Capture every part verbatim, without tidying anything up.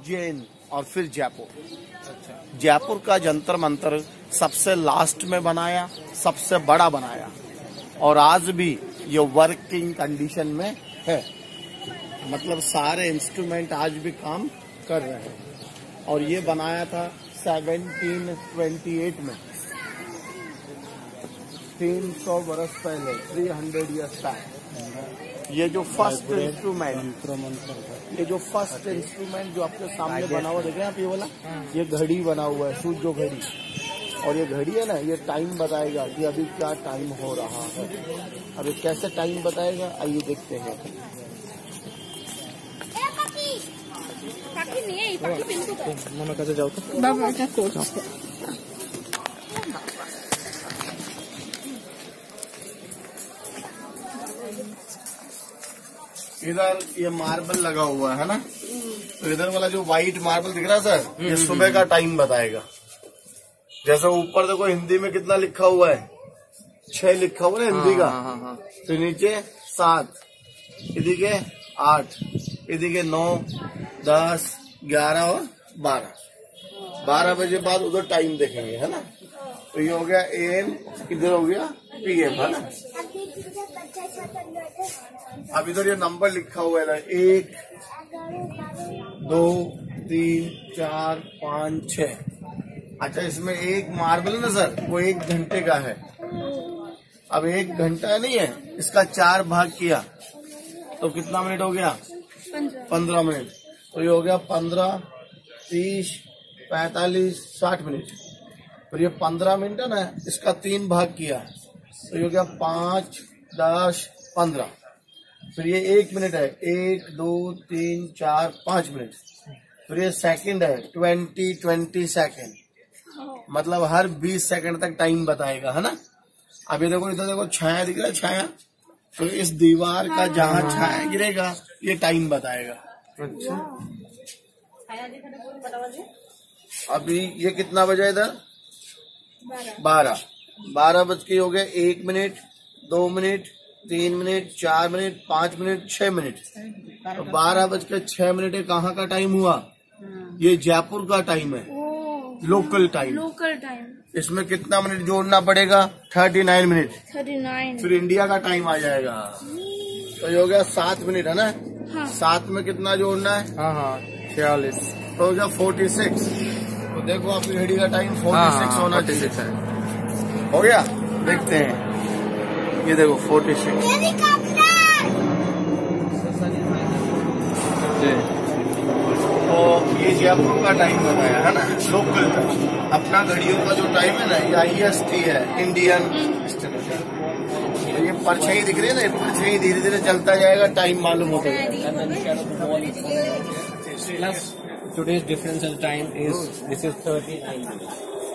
उज्जैन और फिर जयपुर। अच्छा। जयपुर का जंतर मंतर सबसे लास्ट में बनाया, सबसे बड़ा बनाया, और आज भी ये वर्किंग कंडीशन में है। मतलब सारे इंस्ट्रूमेंट आज भी काम कर रहे हैं। और ये बनाया था सेवनटीन ट्वेंटी एट में, तीन सौ बरस पहले, थ्री हंड्रेड ईयर्स बैक। ये जो फर्स्ट इंस्ट्रूमेंट ये जो फर्स्ट इंस्ट्रूमेंट जो आपके सामने बना हुआ देख रहे हैं आप, ये वाला, ये घड़ी बना हुआ है, सूजो घड़ी। और ये घड़ी है ना, ये टाइम बताएगा कि अभी क्या टाइम हो रहा है। अभी कैसे टाइम बताएगा, आइए देखते हैं। इधर ये मार्बल लगा हुआ है ना, तो इधर वाला जो व्हाइट मार्बल दिख रहा है सर, ये सुबह का टाइम बताएगा। जैसे ऊपर देखो हिंदी में कितना लिखा हुआ है, छह लिखा हुआ है हिंदी का, हाँ, हाँ, हाँ। तो नीचे सात, इधर के आठ, इधर के नौ, दस, ग्यारह और बारह। बारह बजे बाद उधर टाइम देखेंगे, है ना। तो ये हो गया एम, इधर हो गया पी एम, है ना। अब इधर ये नंबर लिखा हुआ है, एक, दो, तीन, चार, पाँच, छह। अच्छा, इसमें एक मार्बल है ना सर, वो एक घंटे का है। अब एक घंटा नहीं है, इसका चार भाग किया तो कितना मिनट हो गया, पंद्रह मिनट। तो ये हो गया पंद्रह, तीस, पैंतालीस, साठ मिनट। तो ये पंद्रह मिनट है ना, इसका तीन भाग किया तो ये हो गया पाँच, दस, पंद्रह। फिर ये एक मिनट है, एक, दो, तीन, चार, पाँच मिनट। फिर ये सेकंड है, ट्वेंटी, ट्वेंटी सेकंड। मतलब हर बीस सेकंड तक टाइम बताएगा, है ना। अभी देखो इधर देखो छाया दिख रहा है, छाया, तो इस दीवार का जहाँ छाया गिरेगा ये टाइम बताएगा। अच्छा, अभी ये कितना बजा इधर, बारह। बारह बज के हो गए एक मिनट, दो मिनट, तीन मिनट, चार मिनट, पाँच मिनट, छह मिनट। तो बारह बज के छह मिनट कहाँ का टाइम हुआ, ये जयपुर का टाइम है, लोकल टाइम। Local time. इसमें कितना मिनट जोड़ना पड़ेगा, thirty nine minute. Thirty nine. फिर इंडिया का टाइम आ जाएगा, तो ये हो गया सात मिनट, है ना। हाँ। सात में कितना जोड़ना है, हाँ हाँ छियालीस, तो हो गया फोर्टी सिक्स। तो देखो आपकी घड़ी का टाइम फोर्टी सिक्स होना चाहिए। हो गया, देखते हैं, ये देखो फोर्टी सिक्स। तो ये जयपुर का टाइम बताया है ना, लोकल टाइम। अपना घड़ियों का जो टाइम है ना, ये आई एस टी है, इंडियन स्टैंडर्ड। तो ये परछाई दिख रही है ना, ये परछाई धीरे धीरे चलता जाएगा, टाइम मालूम होता है। Plus today's difference in time is this is thirty-nine minutes.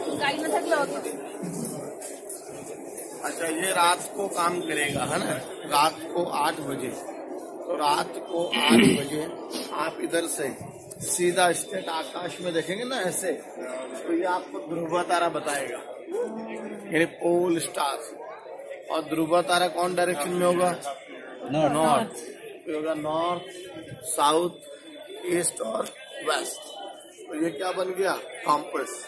अच्छा, ये रात को काम करेगा, है ना, रात को आठ बजे। तो रात को आठ बजे आप इधर से सीधा स्टेट आकाश में देखेंगे ना ऐसे, तो ये आपको ध्रुव तारा बताएगा, यानी पोल स्टार। और ध्रुव तारा कौन डायरेक्शन में होगा, नॉर्थ। तो होगा नॉर्थ, साउथ, ईस्ट और वेस्ट। तो ये क्या बन गया, कॉम्पस।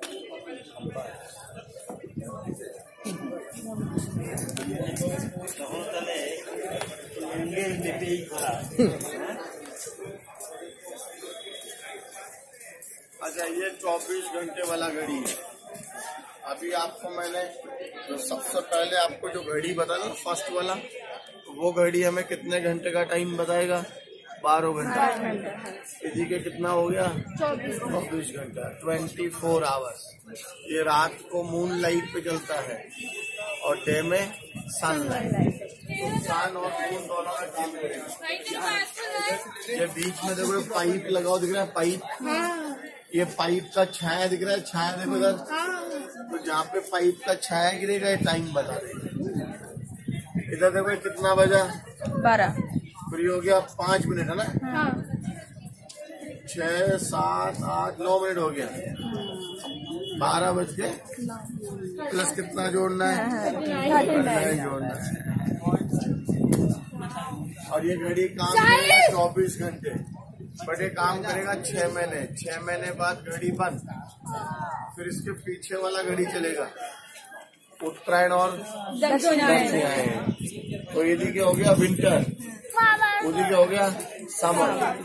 अच्छा, ये चौबीस घंटे वाला घड़ी है। अभी आपको मैंने जो सबसे पहले आपको जो घड़ी बताया ना, फर्स्ट वाला, वो घड़ी हमें कितने घंटे का टाइम बताएगा, बारह घंटा। इसी के कितना हो गया, चौबीस घंटा, ट्वेंटी फोर आवर्स। ये रात को मून लाइट पे चलता है और डे में सन लाइट। तो सन और मून दोनों का काम करेगा। ये बीच में देखो पाइप लगाओ, दिख रहा है पाइप, ये पाइप का छाया दिख रहा है, छाया देखो इधर, तो जहाँ पे पाइप का छाया गिरेगा ये टाइम बता देगा। इधर देखो कितना बजा, बारह। फिर हो गया पाँच मिनट, है ना। हाँ। छह, सात, आठ, नौ मिनट हो गया, बारह बज के प्लस कितना जोड़ना है, जोड़ना है। और ये घड़ी काम करेगा चौबीस घंटे। बट ये काम करेगा छह महीने। छह महीने बाद घड़ी बंद, फिर इसके पीछे वाला घड़ी चलेगा उत्तरायण और दक्षिणायन। तो ये देखिए हो गया विंटर, वो देखिए हो गया समर।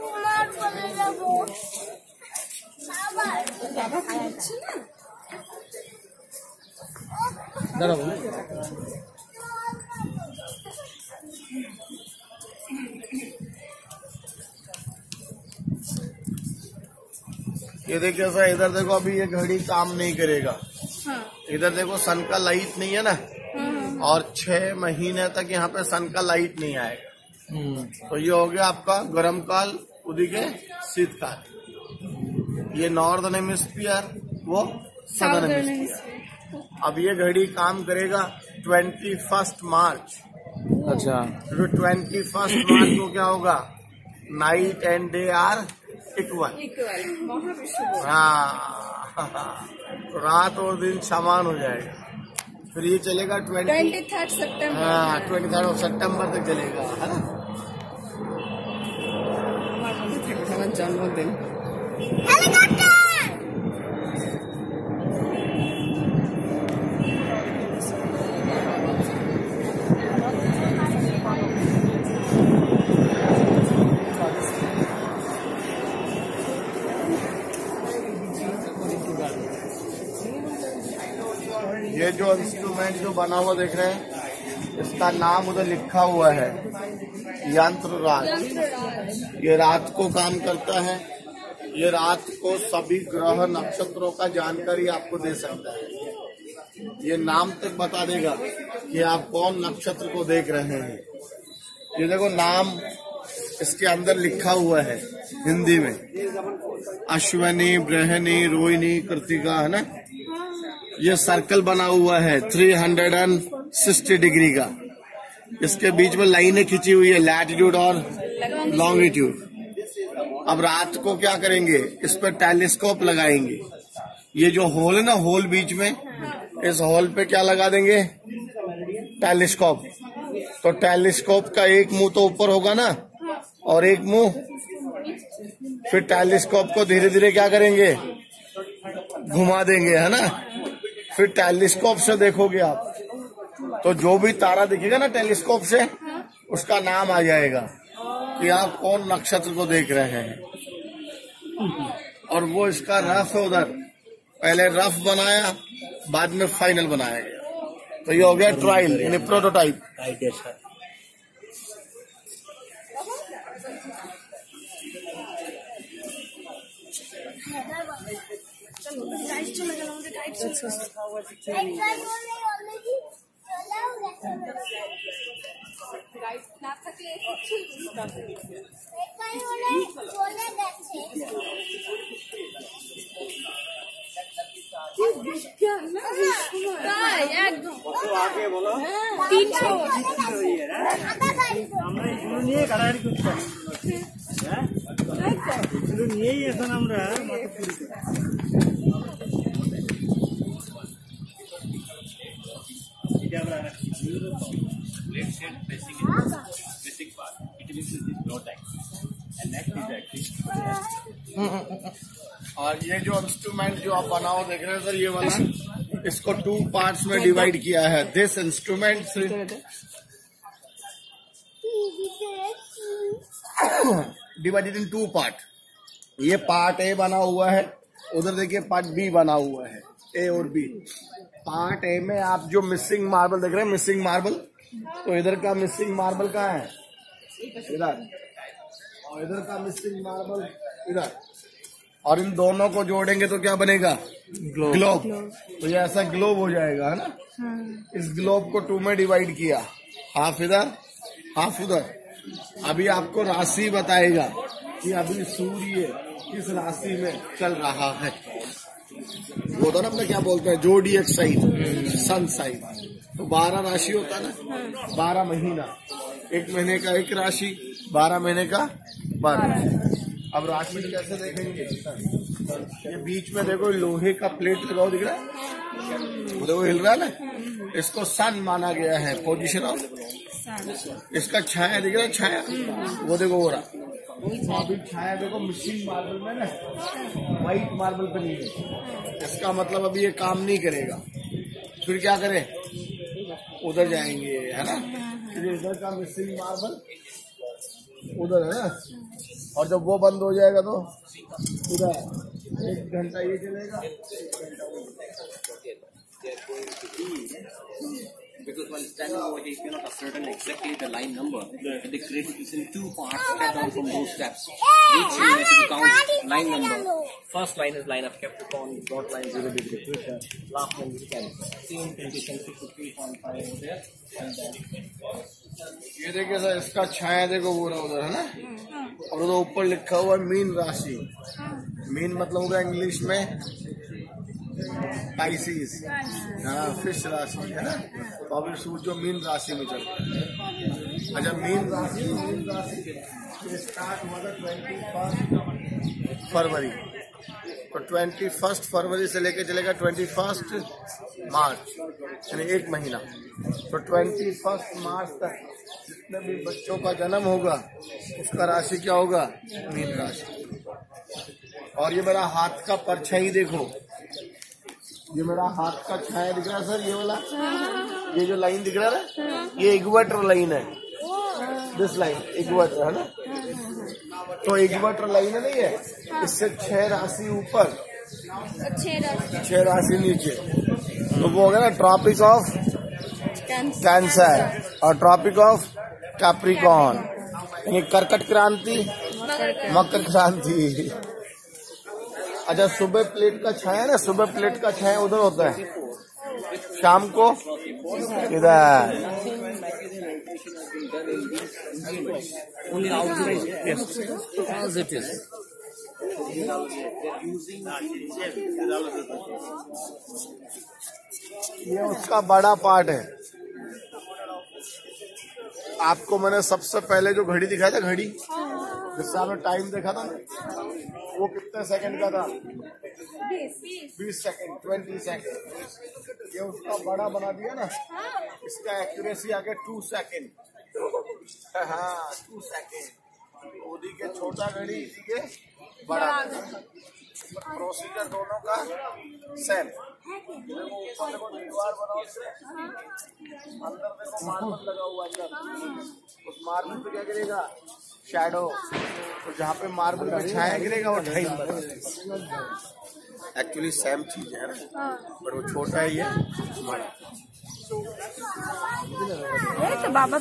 ये देखिए सर, इधर देखो अभी ये घड़ी काम नहीं करेगा। हाँ। इधर देखो सन का लाइट नहीं है ना। हाँ। और छह महीने तक यहाँ पे सन का लाइट नहीं आएगा। तो ये हो गया आपका गर्म काल, उदिके शीतकाल। ये नॉर्दर्न हेमिस्फीयर, वो सदर्न हेमिस्फीयर। अब ये घड़ी काम करेगा ट्वेंटी फर्स्ट मार्च। अच्छा, तो ट्वेंटी फर्स्ट मार्च को क्या होगा, night and day are equal. हाँ, तो रात और दिन समान हो जाएगा। फिर ये चलेगा ट्वेंटी थर्ड सेप्टेम्बर। हाँ, ट्वेंटी थर्ड ऑफ सेप्टेम्बर तक चलेगा, है ना। जन्मदिन ये जो इंस्ट्रूमेंट जो बना हुआ देख रहे हैं, इसका नाम उधर लिखा हुआ है यंत्र राज। ये रात को काम करता है। ये रात को सभी ग्रह नक्षत्रों का जानकारी आपको दे सकता है। ये नाम तक बता देगा कि आप कौन नक्षत्र को देख रहे हैं। ये देखो नाम इसके अंदर लिखा हुआ है हिंदी में, अश्विनी, बृहणी, रोहिणी, कृतिका, है ना। ये सर्कल बना हुआ है तीन सौ साठ डिग्री का। इसके बीच में लाइनें खींची हुई है, लैटिट्यूड और लॉन्गिट्यूड। अब रात को क्या करेंगे, इस पर टेलीस्कोप लगाएंगे। ये जो होल है ना, होल बीच में, इस होल पे क्या लगा देंगे, टेलीस्कोप। तो टेलीस्कोप का एक मुंह तो ऊपर होगा ना, और एक मुंह। फिर टेलीस्कोप को धीरे धीरे क्या करेंगे, घुमा देंगे, है ना। फिर टेलीस्कोप से देखोगे आप, तो जो भी तारा दिखेगा ना टेलीस्कोप से, उसका नाम आ जाएगा कि आप कौन नक्षत्र को देख रहे हैं। और वो इसका रफ है उधर, पहले रफ बनाया, बाद में फाइनल बनाया गया। तो ये हो गया ट्रायल यानी प्रोटोटाइप। আগে বলো তিনশো আমরা এগুলো নিয়ে কাটাকাটি করতাম, হ্যাঁ এগুলো নিয়েই এখন আমরা और ये जो इंस्ट्रूमेंट जो आप बनाओ देख रहे हैं सर, ये वाला, इसको टू पार्ट्स में डिवाइड किया है। This instrument divided in two part. ये पार्ट ए बना हुआ है, उधर देखिए पार्ट बी बना हुआ है, ए और बी। पार्ट ए में आप जो मिसिंग मार्बल देख रहे हैं, मिसिंग मार्बल, तो इधर का मिसिंग मार्बल कहाँ है, इधर, और इधर का मिसिंग मार्बल इधर। और इन दोनों को जोड़ेंगे तो क्या बनेगा, ग्लोब, ग्लोब। तो ये ऐसा ग्लोब हो जाएगा, है ना। हाँ। इस ग्लोब को टू में डिवाइड किया, हाफ इधर हाफ उधर। अभी आपको राशि बताएगा कि अभी सूर्य किस राशि में चल रहा है। वो तो ना अपने क्या बोलते हैं, जोडिएक साइन, सन साइन। तो बारह राशि होता है ना, बारह महीना, एक महीने का एक राशि, बारह महीने का बारह। अब राशि कैसे देखेंगे, ये बीच में देखो लोहे का प्लेट लगाओ, दिख रहा है, देखो हिल रहा है ना, इसको सन माना गया है, पोजीशन ऑफ। इसका छाया दिख रहा है, छाया, वो देखो हो रहा, तो अभी छाया देखो मिक्सिंग मार्बल में ना, व्हाइट मार्बल पे नहीं है, इसका मतलब अभी ये काम नहीं करेगा। फिर क्या करें, उधर जाएंगे, है ना, फिर इधर का मिक्सिंग मार्बल उधर है ना, और जब वो बंद हो जाएगा तो उधर एक घंटा ये चलेगा, एक घंटा वो। Because while standing over here, you cannot ascertain exactly the line number. But they create it in two parts, step down from those steps. Each line has to count line number. First line is line of Capricorn, dot line zero degree future. Last line is Cancer. Same condition, fifty-three point five over there. And then ये देखिए sir, इसका छाया देखो वो रहा उधर, है ना, और उधर ऊपर लिखा हुआ है मीन राशि। मीन मतलब होगा इंग्लिश में पाइसिस, हाँ, फिश राशि, है ना। तो अभी सूर्य जो मीन राशि में चल रहा है। अच्छा, मीन राशि मीन राशि स्टार्ट हुआ था ट्वेंटी फर्स्ट फरवरी, तो ट्वेंटी फर्स्ट फरवरी से लेके चलेगा ट्वेंटी फर्स्ट मार्च, यानी एक महीना। तो ट्वेंटी फर्स्ट मार्च तक जितने भी बच्चों का जन्म होगा उसका राशि क्या होगा, मीन राशि। और ये मेरा हाथ का परछाई देखो, ये मेरा हाथ का छाया दिख रहा है सर, ये वाला, ये जो लाइन दिख रहा है ना, ये इक्वेटर लाइन है, दिस लाइन इक्वेटर है ना। तो इक्वेटर लाइन है नहीं है, इससे छह राशि ऊपर, छह राशि नीचे, तो वो होगा ना ट्रॉपिक ऑफ कैंसर और ट्रॉपिक ऑफ कैप्रिकॉर्न, यानी कर्कट क्रांति, मकर क्रांति। अच्छा, सुबह प्लेट का छाया ना, सुबह प्लेट का छाया उधर होता है, शाम को इधर। only outside, yes, as it is. ये उसका बड़ा पार्ट है। आपको मैंने सबसे पहले जो घड़ी दिखाया था, घड़ी जिससे आपने टाइम देखा था, वो कितने सेकंड का था, बीस सेकंड, ट्वेंटी सेकंड। ये उसका बड़ा बना दिया ना, इसका एक्यूरेसी आ गया टू सेकंड, हाँ टू सेकंड। ओडी के छोटा घड़ी, इसी के बड़ा, प्रोसीजर दोनों का सेम। देखो ऊपर देखो दीवार बना, उससे अंदर देखो मार्बल लगा हुआ है, उस मार्बल पे क्या गिरेगा, शैडो। तो जहाँ पे मार्बल का छाया गिरेगा वो टाइम बना। एक्चुअली सेम चीज है, पर वो छोटा है, ये बड़ा। तो बाबा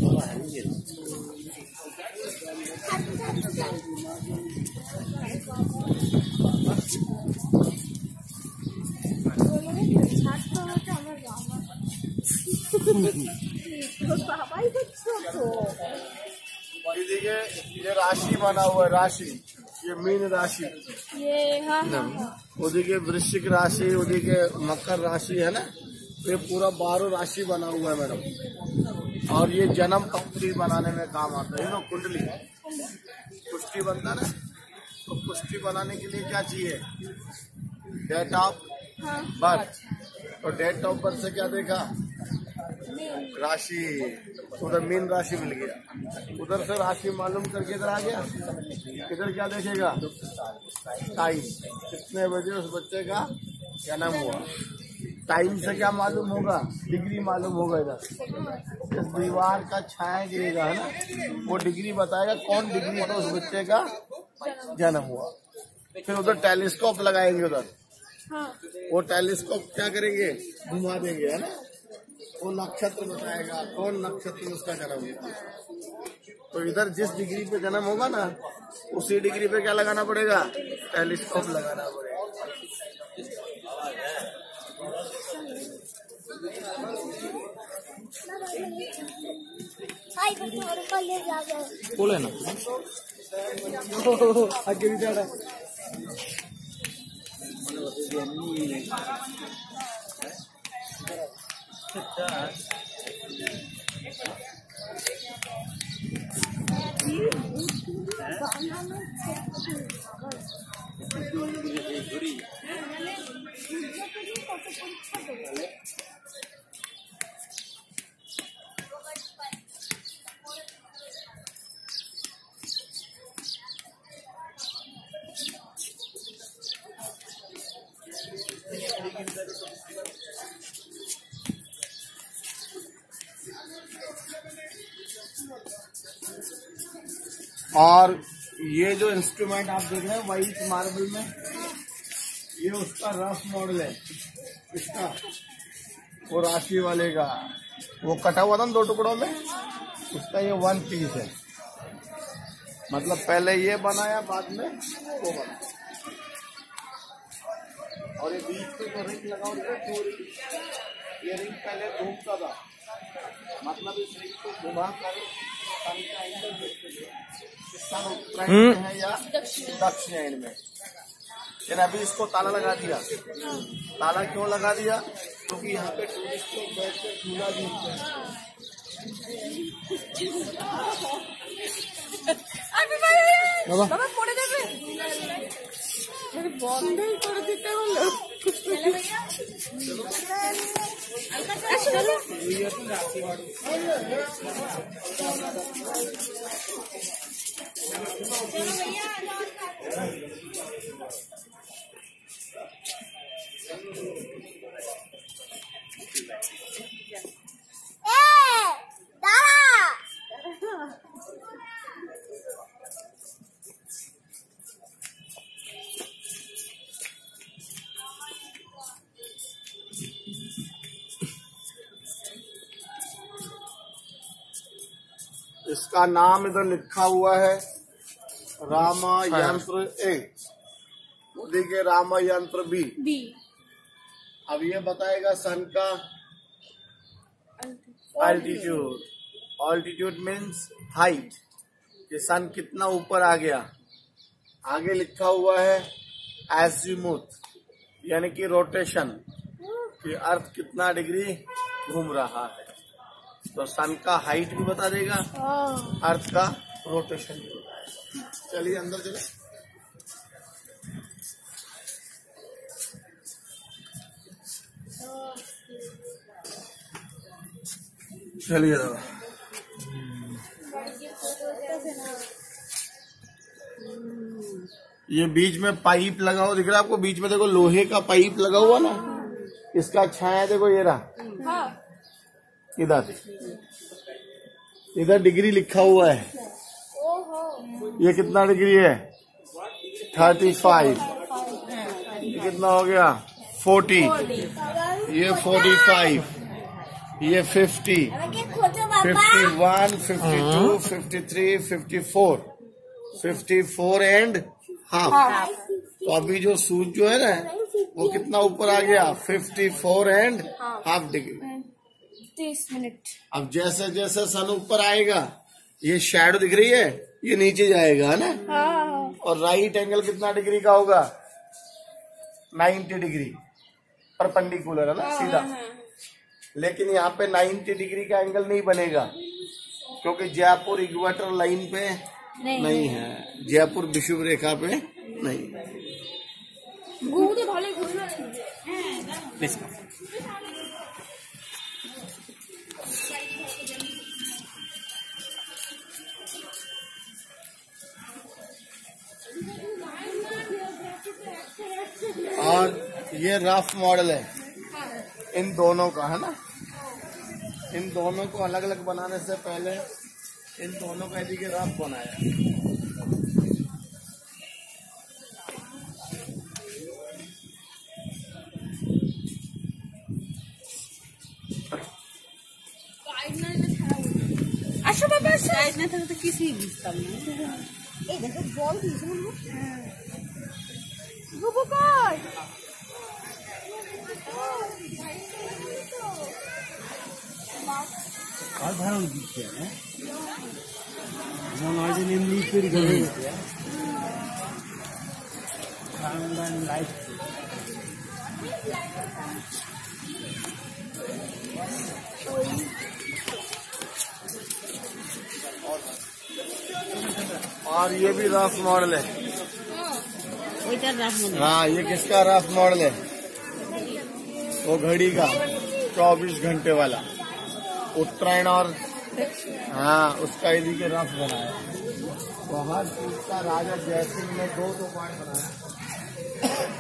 देखिए ये राशि बना हुआ है, राशि, ये मीन राशि, ये हाँ उदी के वृश्चिक राशि, उदी के मकर राशि, है ना। तो ये पूरा बारह राशि बना हुआ है मैडम। और ये जन्म पंक्ति बनाने में काम आता है ना, कुंडली कुष्ठी बनता ना, तो कुष्ठी बनाने के लिए क्या चाहिए, डेट ऑफ बर्थ। तो डेट ऑफ बर्थ से क्या देखा, राशि, उधर मीन राशि मिल गया। उधर से राशि मालूम करके इधर आ गया, इधर क्या देखेगा, टाइम, कितने बजे उस बच्चे का जन्म हुआ। टाइम से क्या मालूम होगा, डिग्री मालूम होगा। इधर इस दीवार का छाया गिरेगा, है ना, वो डिग्री बताएगा कौन डिग्री पर उस बच्चे का जन्म हुआ। फिर उधर टेलीस्कोप लगाएंगे, उधर वो टेलीस्कोप क्या करेंगे, घुमा देंगे, है ना, वो नक्षत्र बताएगा कौन नक्षत्र में उसका जन्म हुआ। तो इधर जिस डिग्री पे जन्म होगा ना, उसी डिग्री पे क्या लगाना पड़ेगा, टेलीस्कोप लगाना पड़ेगा। बोले ना आगे भी जा रहा है। और ये जो इंस्ट्रूमेंट आप देख रहे हैं व्हाइट मार्बल में, ये उसका रफ मॉडल है इसका, वो राशि वाले का, वो कटा हुआ था ना दो टुकड़ों में, उसका ये वन पीस है। मतलब पहले ये बनाया, बाद में वो बना। और ये बीच पे जो रिंग लगा हुआ है, ये रिंग पहले घूमता था, मतलब इस रिंग को घुमा कर सन का एंगल देखते थे, सन उत्तरायण में है या दक्षिणायन में। लेकिन अभी इसको ताला लगा दिया। ताला क्यों लगा दिया? क्योंकि तो यहाँ पे टूरिस्ट लोग बैठ कर झूला झूलते हैं। বাবা পড়ে যাবে, বন্ধই করে দিতে হলো। इसका नाम इधर लिखा हुआ है रामा यंत्र ए, देखिए रामा यंत्र बी। बी अब ये बताएगा सन का अल्टीट्यूड। अल्टीट्यूड मीन्स हाइट, कि सन कितना ऊपर आ गया। आगे लिखा हुआ है एज़ीमुथ, यानी कि रोटेशन, कि अर्थ कितना डिग्री घूम रहा है। तो सन का हाइट भी बता देगा, अर्थ का रोटेशन भी बताएगा। चलिए अंदर चले। चलिए दादा, ये बीच में पाइप लगा हुआ दिख रहा है आपको, बीच में देखो लोहे का पाइप लगा हुआ ना, इसका छाया देखो ये रहा, इधर इधर डिग्री लिखा हुआ है। ये कितना डिग्री है? Thirty five. ये कितना हो गया? फोर्टी। ये फोर्टी फाइव, ये fifty, fifty one, fifty two, fifty three, fifty four, fifty four and half. तो अभी जो सूज जो है ना, वो कितना ऊपर आ गया? Fifty four and half degree. तीस मिनट। अब जैसे जैसे सन ऊपर आएगा, ये शैडो दिख रही है, ये नीचे जाएगा, है ना। हाँ। और राइट एंगल कितना डिग्री का होगा? नाइन्टी डिग्री परपेंडिकुलर, है ना, सीधा। लेकिन यहाँ पे नाइन्टी डिग्री का एंगल नहीं बनेगा, क्योंकि जयपुर इक्वेटर लाइन पे नहीं, नहीं है, जयपुर विषुव रेखा पे नहीं। और ये रफ मॉडल है इन दोनों का, है ना। इन दोनों को अलग अलग बनाने से पहले इन दोनों का यदि रफ बनाया। আসো বাবা, সাইড না থাকলে তো কিছুই বুঝতাম না। এই দেখো বল দিয়েছে বলবো। গুবু কই? আর ধারণ দিচ্ছে না, মনে হয় যে এমনি তৈরি করে দিচ্ছে। লাইট और ये भी रफ मॉडल है। हाँ, ये किसका रफ मॉडल है? वो घड़ी का चौबीस घंटे वाला, उत्तरायण और हाँ उसका यदि के रफ बनाया। तो हर चीज का राजा जयसिंह ने दो दो पार्ट बनाया।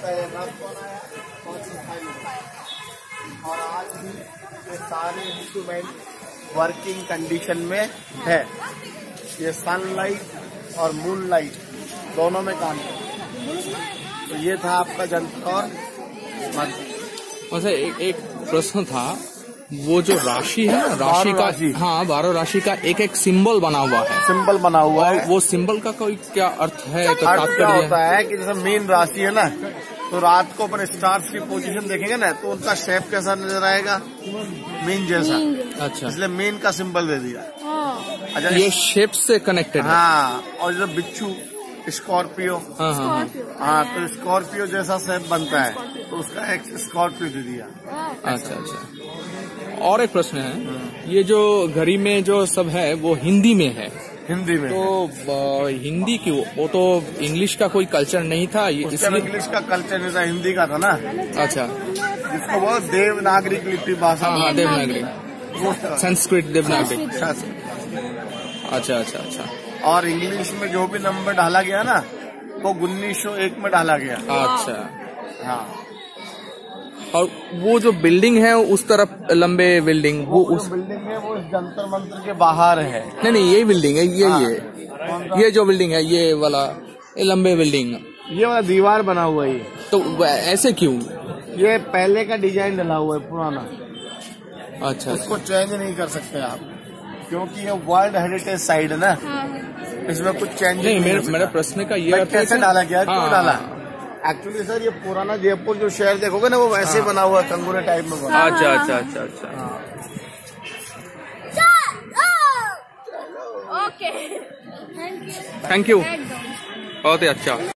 पहले रात को आया पाँच से छह मिनट, और आज भी ये सारे इंस्ट्रूमेंट वर्किंग कंडीशन में है। ये सनलाइट और मूनलाइट दोनों में काम करते। तो ये था आपका जंतर और मंत्र। वैसे एक, एक प्रश्न था, वो जो राशि है ना, राशि का राशि। हाँ बारह राशि का एक एक सिंबल बना हुआ है, सिंबल बना हुआ है। वो सिंबल का कोई क्या अर्थ है? अर्थ क्या तात्पर्य होता है कि जैसे मेन राशि है ना, तो रात को अपन स्टार्स की पोजीशन देखेंगे ना, तो उनका शेप कैसा नजर आएगा, मीन जैसा। अच्छा, इसलिए मेन का सिंबल दे दिया। अच्छा, ये शेप से कनेक्टेड है। हाँ, और जैसे बिच्छू स्कॉर्पियो, हाँ हाँ हाँ। हाँ, तो स्कॉर्पियो जैसा शेप बनता है, तो उसका एक स्कॉर्पियो दे दिया। अच्छा अच्छा। और एक प्रश्न है, ये जो घड़ी में जो सब है वो हिंदी में है, हिंदी में। तो अ, हिंदी क्यों? वो तो इंग्लिश का कोई कल्चर नहीं था, ये उसका इसलिए। इंग्लिश का कल्चर नहीं था, हिंदी का था ना, अच्छा, जिसको वो देवनागरी लिपि भाषा। हाँ हाँ, देवनागरी, वो संस्कृत देवनागरी। अच्छा। अच्छा अच्छा अच्छा और इंग्लिश में जो भी नंबर डाला गया ना, वो उन्नीस सौ एक में डाला गया। अच्छा। हाँ, और वो जो बिल्डिंग है उस तरफ लंबे बिल्डिंग, वो वो उस जो बिल्डिंग है वो इस जंतर मंत्र के बाहर है। नहीं नहीं यही बिल्डिंग है, ये हाँ। ये ये जो बिल्डिंग है, ये वाला, ये लंबे बिल्डिंग। ये वाला दीवार बना हुआ है, तो वह ऐसे क्यों? ये पहले का डिजाइन डला हुआ है पुराना, अच्छा उसको चेंज नहीं कर सकते आप, क्योंकि ये वर्ल्ड हेरिटेज साइट है ना, इसमें कुछ चेंज नहीं, नहीं मेरे हो सकता। मेरे प्रश्न का ये भाई अर्थ है कैसे कि- डाला गया, क्यों हाँ, डाला? एक्चुअली सर ये पुराना जयपुर जो शहर देखोगे ना, वो वैसे बना हुआ है, कंगूरे टाइप में बना। अच्छा अच्छा अच्छा अच्छा। ओके, थैंक यू, बहुत ही अच्छा।